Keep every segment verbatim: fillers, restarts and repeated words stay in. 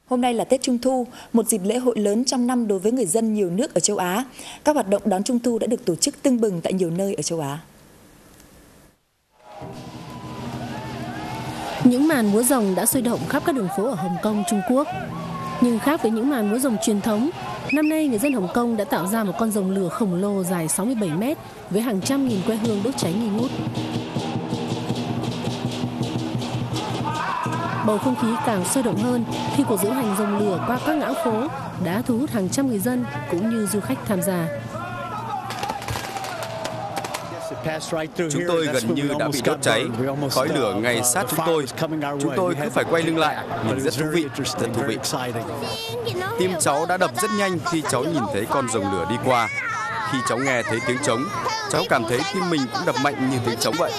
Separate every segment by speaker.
Speaker 1: Hôm nay là Tết Trung Thu, một dịp lễ hội lớn trong năm đối với người dân nhiều nước ở châu Á. Các hoạt động đón Trung Thu đã được tổ chức tưng bừng tại nhiều nơi ở châu Á.
Speaker 2: Những màn múa rồng đã sôi động khắp các đường phố ở Hồng Kông, Trung Quốc. Nhưng khác với những màn múa rồng truyền thống, năm nay người dân Hồng Kông đã tạo ra một con rồng lửa khổng lồ dài sáu mươi bảy mét với hàng trăm nghìn que hương đốt cháy nghi ngút. Bầu không khí càng sôi động hơn khi cuộc diễu hành rồng lửa qua các ngã phố đã thu hút hàng trăm người dân cũng như du khách tham gia.
Speaker 3: Chúng tôi gần như đã bị đốt cháy, khói lửa ngay sát chúng tôi. Chúng tôi cứ phải quay lưng lại, nhưng rất thú vị, rất thú vị. Tim cháu đã đập rất nhanh khi cháu nhìn thấy con rồng lửa đi qua. Khi cháu nghe thấy tiếng trống, cháu cảm thấy tim mình cũng đập mạnh như tiếng trống vậy.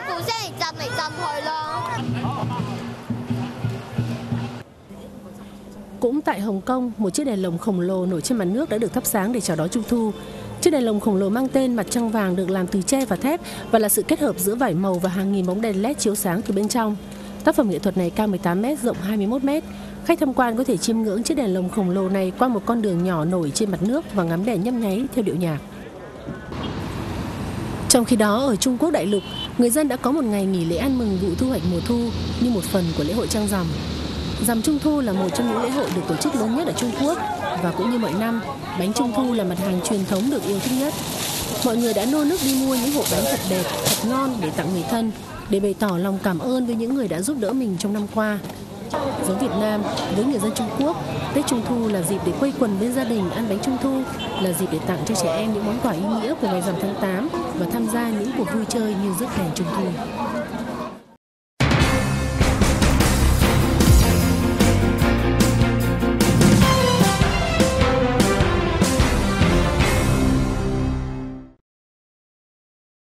Speaker 2: Cũng tại Hồng Kông, một chiếc đèn lồng khổng lồ nổi trên mặt nước đã được thắp sáng để chào đón Trung Thu. Chiếc đèn lồng khổng lồ mang tên Mặt Trăng Vàng được làm từ tre và thép và là sự kết hợp giữa vải màu và hàng nghìn bóng đèn led chiếu sáng từ bên trong. Tác phẩm nghệ thuật này cao mười tám mét, rộng hai mươi mốt mét. Khách tham quan có thể chiêm ngưỡng chiếc đèn lồng khổng lồ này qua một con đường nhỏ nổi trên mặt nước và ngắm đèn nhấp nháy theo điệu nhạc. Trong khi đó, ở Trung Quốc đại lục, người dân đã có một ngày nghỉ lễ ăn mừng vụ thu hoạch mùa thu như một phần của lễ hội Trăng Rằm. Rằm Trung Thu là một trong những lễ hội được tổ chức lớn nhất ở Trung Quốc và cũng như mọi năm, bánh Trung Thu là mặt hàng truyền thống được yêu thích nhất. Mọi người đã nô nức đi mua những hộp bánh thật đẹp, thật ngon để tặng người thân, để bày tỏ lòng cảm ơn với những người đã giúp đỡ mình trong năm qua. Giống Việt Nam, với người dân Trung Quốc, Tết Trung Thu là dịp để quây quần bên gia đình ăn bánh Trung Thu, là dịp để tặng cho trẻ em những món quà ý nghĩa của ngày rằm tháng tám và tham gia những cuộc vui chơi như rước đèn Trung Thu.